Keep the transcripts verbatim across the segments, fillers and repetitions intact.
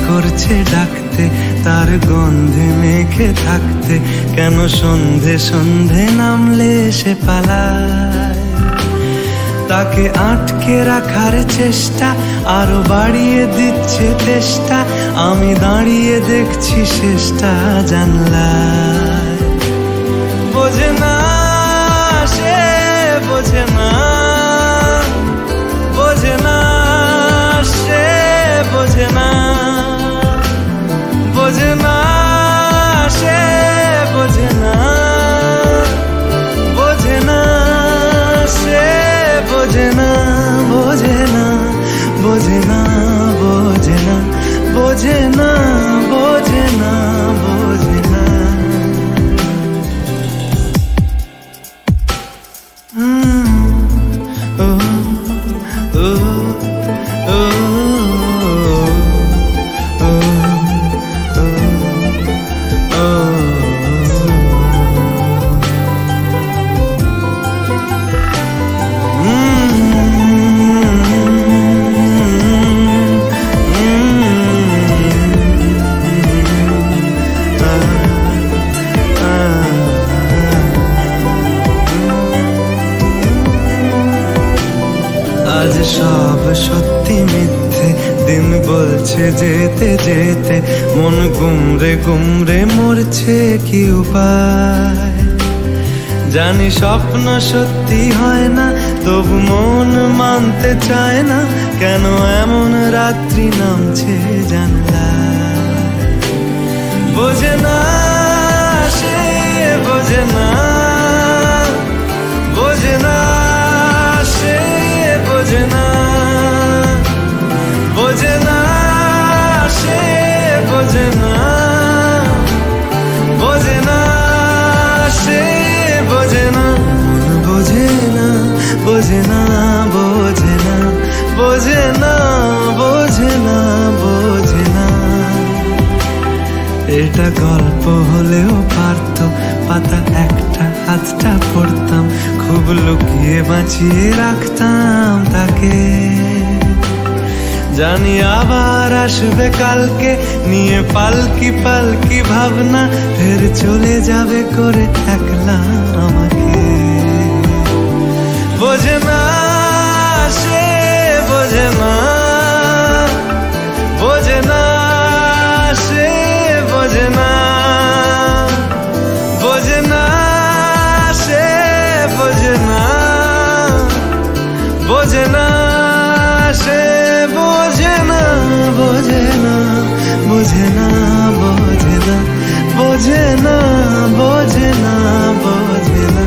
করছে ডাকতে, তার গন্ধে মেখে থাকতে, কেন সন্ধে সন্ধে নামলে সে পালায়। তাকে আটকে রাখার চেষ্টা আরো বাড়িয়ে দিচ্ছে তেষ্টা, আমি দাঁড়িয়ে দেখছি শেষটা জানলায়। বোঝে না সে, বোঝে না, বোঝে না সে, বোঝে না, বোঝে না সে, বোঝে না, বোঝে না সে, বোঝে না, বোঝে না, বোঝে না, বোঝে না, বোঝে না, বোঝে না, বোঝে না। সব সত্যি মিথ্যে, দিন বলছে যেতে যেতে, মন গুমরে গুমরে মরছে কি উপায়। জানি স্বপ্ন সত্যি হয় না, তবু মন মানতে চায় না, কেন এমন রাত্রি নামছে জানলায়। বোঝে না সে, বোঝে না, বোঝে না সে, বোঝে না, বোঝে না সে, বোঝে না, বোঝে না সে, বোঝে না, বোঝে না, বোঝে না, বোঝে না, বোঝে না, বোঝে না, বোঝে না। এটা গল্প হলেও পারতো, পাতা একটা হাতটা পড়তাম, খুব লুকিয়ে বাঁচিয়ে রাখতাম তাকে। জানি আবার আসবে কালকে, নিয়ে পালকি পালকি ভাবনা, ফের চলে যাবে করে একলা আমাকে। বোঝে না সে, বোঝে না, বোঝে না সে, বোঝে না, বোঝে না সে, বোঝে না, বোঝে না সে, বোঝে না, বোঝে না, বোঝে না, বোঝে না, বোঝে না, বোঝে না, বোঝে না।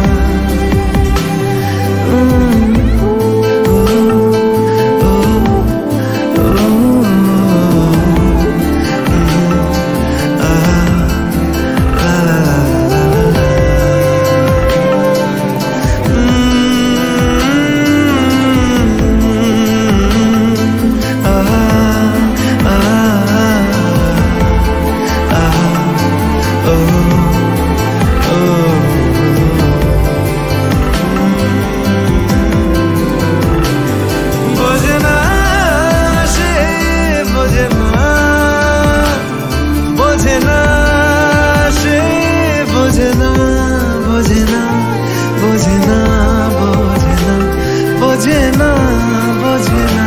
বোঝে না, বোঝে না, বোঝে না, বোঝে না।